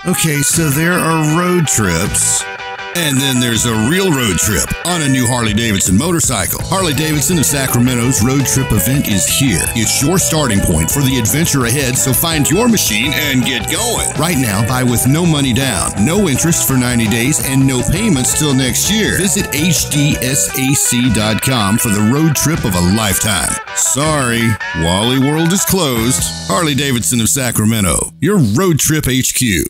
Okay, so there are road trips. And then there's a real road trip on a new Harley-Davidson motorcycle. Harley-Davidson of Sacramento's road trip event is here. It's your starting point for the adventure ahead, so find your machine and get going. Right now, buy with no money down, no interest for 90 days, and no payments till next year. Visit hdsac.com for the road trip of a lifetime. Sorry, Wally World is closed. Harley-Davidson of Sacramento, your road trip HQ.